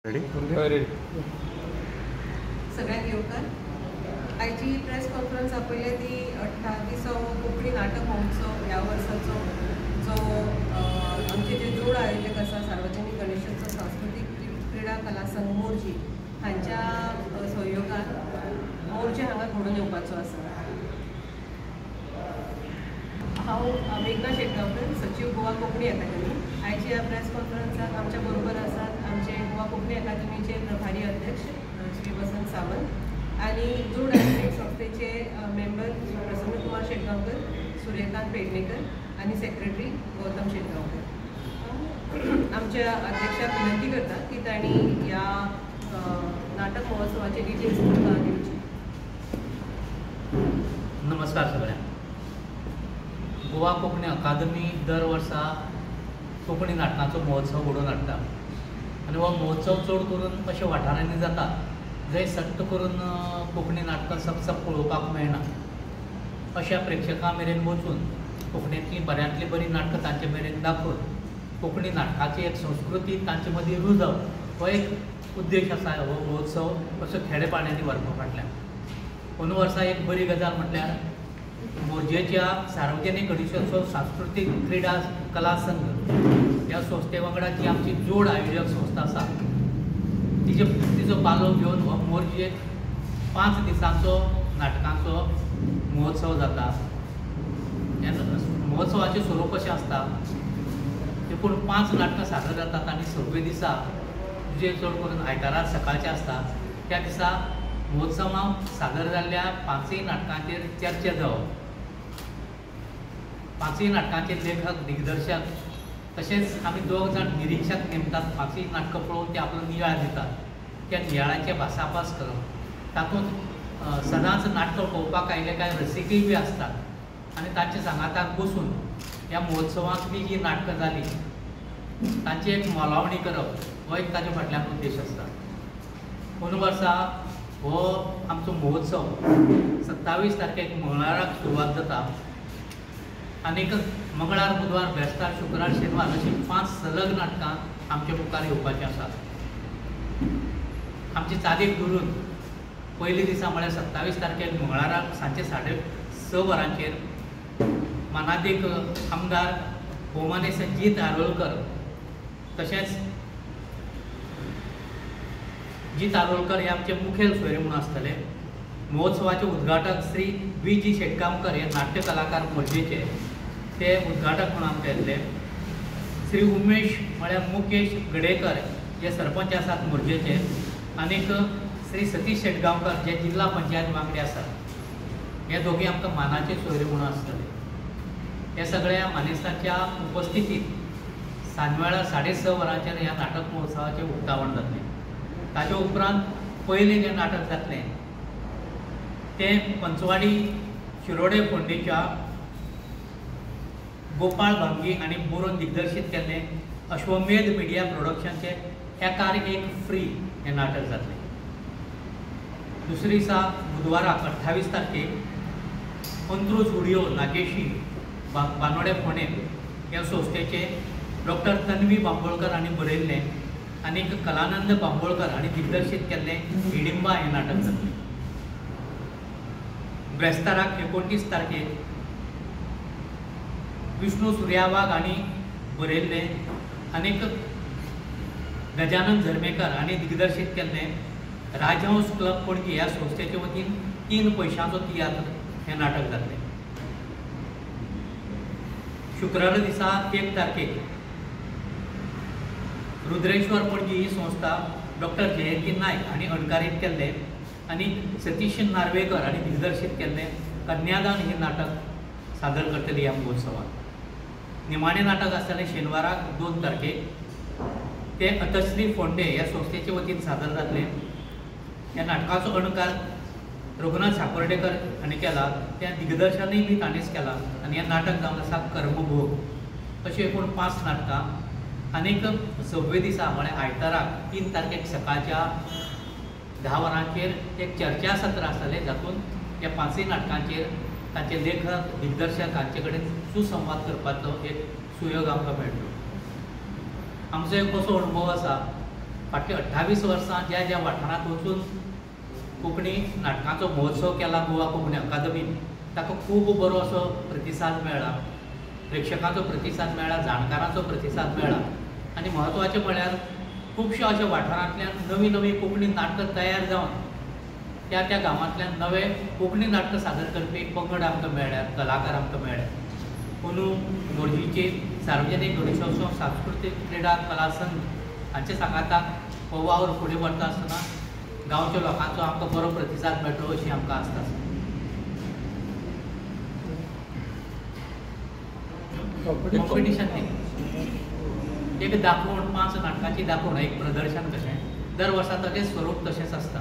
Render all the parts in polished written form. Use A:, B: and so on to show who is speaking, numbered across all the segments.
A: Ready
B: सगळ्यांक येवकार आयची प्रेस कॉन्फरन्स आपयल्या ती 38वो कोंकणी नाटक महोत्सव ह्या वर्साचो जो आमचे जे जोड आयोजक आसा सार्वजनीक गणेशोत्सव सांस्कृतीक क्रीडा कला संघ मोर्जी हांच्या सहयोगान मोर्जे हांगा घडोवन येवपाचो आसा। हांव मेघना शेटगांवकर, सचिव गोवा कोंकणी अकादमी। आयच्या ह्या प्रेस कॉन्फरन्साक आमच्या बरोबर आसात आमचे गोवा कोंकणी अकादमीचे प्रभारी अध्यक्ष श्री वसंत सावंत आणि जोड आयोजक संस्थेचे मेंबर प्रसन्न कुमार शेटगांवकर, सूर्यकांत पेडणेकर आणि सेक्रेटरी गौतम शेटगांवकर। आमच्या अध्यक्षाक विनंती करता की तांणी ह्या नाटक महोत्सवाचे डिटेल्स तुमकां दिवची।
C: नमस्कार सगळ्यांक। गोवा कोंकणी अकादमी दर वर्सा कोंकणी नाटकांचो महोत्सव घडोवन हाडटा आनी हो महोत्सव चड करून अशा वाठारांनी जाता जंय सट्ट करून कोंकणी नाटकां सब पळोवपाक मेळना। अशा प्रेक्षकां मेरेन वचून कोंकणींतली बऱ्यांतली बरी नाटकां तांचे मेरेन दाखोवन कोंकणी नाटकाची एक संस्कृती तांचे मदीं रुजप हो एक उद्देश आसा हो महोत्सव असो खेडेपाड्यांनी व्हरपा फाटल्यान। अंदू वर्सा एक बरी गजाल म्हटल्यार मोरजेच्या सार्वजनीक गणेशोत्सव सांस्कृतीक क्रीडा कला संघ ह्या संस्थे वांगडा जी आमची जोड आयोजक संस्था आसा तिजो पालो घेवन हो मोरजेक 5 दिसांचो नाटकांचो महोत्सव जाता। ह्या महोत्सवाचें स्वरूप अशें आसता एकूण 5 नाटकां सादर जातात आनी 6वें दिसा जे चड करून आयतारार सकाळचें आसता त्या दिसा महोत्सवांत सादर जाल्ल्या 5 नाटकांचेर चर्चा जावप। 5 नाटकांचे लेखक दिग्दर्शक तशेंच आमी 2 जाण निरीक्षक नेमतात। 5 नाटकां पळोवन ते आपलो नियाळ दितात। त्या नियाळाचे भासाभास करप तातूंत सदांच नाटकां पळोवपाक आयिल्ले कांय रसिकय बी आसतात आनी तांचे सांगाताक बसून ह्या महोत्सवांतली जी नाटकां जाली तांची एक मोलावणी करप हो एक ताचे फाटल्यान उद्देश आसता। अंदू वर्सा हो आमचो महोत्सव 27 तारखेक मंगळाराक सुरवात जाता आनीक मंगळार बुधवार बेस्तार शुक्रार शेनवार अशी 5 सलग नाटकां आमच्या मुखार येवपाचीं आसात। आमची चालीक धरून पयल्या दिसा म्हळ्यार 27 तारखेक मंगळाराक सांजे 6:30 वरांचेर मानादीक आमदार भोवमाने संजीत आरोलकर तशेंच जीत आरोलकर हे आमचे मुखेल सोयरे म्हणून आसतले। महोत्सवाचे उद्घाटक श्री वी.जी. शेटगांवकर हे नाट्य कलाकार मोरजेचे ते उद्घाटक म्हणून आमचे येतले। श्री उमेश म्हळ्यार मुकेश गडेकर जे सरपंच आसात मोरजेचे आनीक श्री सतीश शेटगांवकर जे जिल्हा पंचायत वांगडी आसात हे दोघे आमकां मानाचे सोयरे म्हणून आसतले। हे सगळ्या मानेस्तांच्या उपस्थितीत सांजवेळा 6:30 वरांचेर ह्या नाटक महोत्सवाचें उक्तावण जातलें। ताचे उपरांत पयलें जें नाटक जातलें तें पंचवाडी शिरोडे फोंडेच्या गोपाळ भांगी आनी बरोवन दिग्दर्शीत केल्लें अश्वमेध मिडिया प्रोडक्शनचें एकार एक फ्री हें नाटक जातलें। दुसरे दिसा बुधवाराक 28 तारखेक अंत्रू स्टुडिओ नागेशी बानोडे फोंडे ह्या संस्थेचे डॉक्टर तन्वी बांबोळकर हांणी बरयल्लें आनीक कलानंद बांबोळकर हांणी दिग्दर्शीत केल्लें हिडिंबा हें नाटक जातलें। ब्रेस्ताराक 29 तारखेक विष्णू सुर्यावाग हांणी बरयल्लें आनीक गजानन झरमेकर हांणी दिग्दर्शीत केल्लें राजहंस क्लब पणजी ह्या संस्थेचे वतीन 3 पयशांचो तियात्र हें नाटक जातलें। शुक्रार दिसा 1 तारखेक रुद्रेश्वर पणजी ही संस्था डॉक्टर जयंती नायक हांणी अणकारीत केल्लें आनी सतीश नार्वेकर हांणी दिग्दर्शीत केल्लें कन्यादान हें नाटक सादर करतली ह्या महोत्सवात। निमाणें नाटक आसतलें शेनवाराक 2 तारखेक तें अतश्री फोंडे ह्या संस्थेचे वतीन सादर जातलें। ह्या नाटकाचो अणकार रघुनाथ सापर्डेकर हांणी केला, त्या दिग्दर्शनय बी ताणेंच केलां आनी हें नाटक जावन आसा कर्मभोग। अशीं एकूण 5 नाटकां आनीक 6वें दिसा म्हळ्यार आयताराक 3 तारखेक सकाळच्या 10 वरांचेर एक चर्चा सत्र आसतलें जातूंत ह्या 5 नाटकांचेर तांचे लेखक दिग्दर्शक हांचे कडेन सुसंवाद करपाचो एक सुयोग आमकां मेळटलो। आमचो एक असो अणभव आसा फाटली 28 वर्सां ज्या ज्या वाठारांत वचून कोंकणी नाटकाचो महोत्सव केला गोवा कोंकणी अकादमीन, ताका खूब बरो असो प्रतिसाद मेळ्ळा, प्रेक्षकांचो प्रतिसाद मेळ्ळा, जाणकारांचो प्रतिसाद मेळ्ळा. आनी म्हत्वाचें म्हळ्यार खुबश्या अशा वाठारांतल्यान नवीं नवीं कोंकणी नाटकां तयार जावन त्या त्या गांवांतल्यान नवे कोंकणी नाटकां सादर करपी पंगड आमकां मेळ्ळ्यात, कलाकार आमकां मेळ्ळ्यात. अंदू गोरजीचे सार्वजनीक गणेशोत्सव सांस्कृतीक क्रीडा कला संघ हांचे सांगाताक हो वावर फुडें व्हरता आसतना गांवच्या लोकांचो आमकां बरो प्रतिसाद मेळटलो अशी आमकां आस्त आसा. कॉम्पिटिशन एक दाखोवण 5 नाटकांची दाखोवण, एक प्रदर्शन कशें दर वर्सा ताचें स्वरूप तशेंच आसता.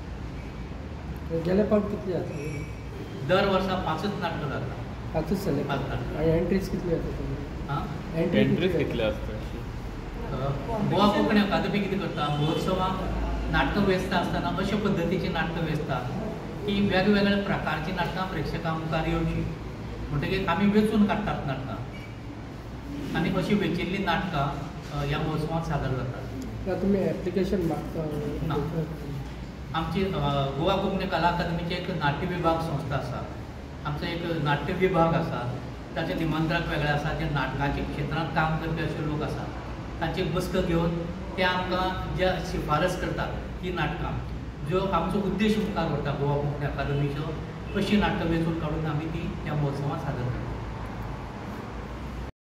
A: गेले फावट कितली जाता?
C: दर वर्सा 5च नाटकां जाता.
A: 5च जाले.
C: 5 नाटकां.
A: आणि एंट्रीज कितली जाता?
C: हां,
D: एंट्रीज कितले असतात?
C: गोवा कोंकणी अकादमी कितें करता, महोत्सवाक नाटकां वेंचता आसतना अशे पद्दतीची नाटकां वेंचता की वेगवेगळ्या प्रकारची नाटकां प्रेक्षकां मुखार येवची. म्हणटकीर आमी वेंचून काडटात नाटकां आनी अशी वेंचिल्लीं नाटकां ह्या महोत्सवांत सादर जातात.
A: तुमी एप्लिकेशन मागता?
C: ना. आमची गोवा कोंकणी कला अकादमीची एक नाट्य विभाग संस्था आसा, आमचो एक नाट्य विभाग आसा, ताचे निमंत्रक वेगळे आसा, जे नाटकाच्या क्षेत्रांत काम करपी अशे लोक आसा, तांची बसक घेवन ते आमकां जे शिफारस करतात ही नाटकां, ज्यो आमचो उद्देश मुखार व्हरता गोवा कोंकणी अकादमीचो, अशी नाटकां वेंचून काडून आमी ती ह्या महोत्सवांत सादर करतात.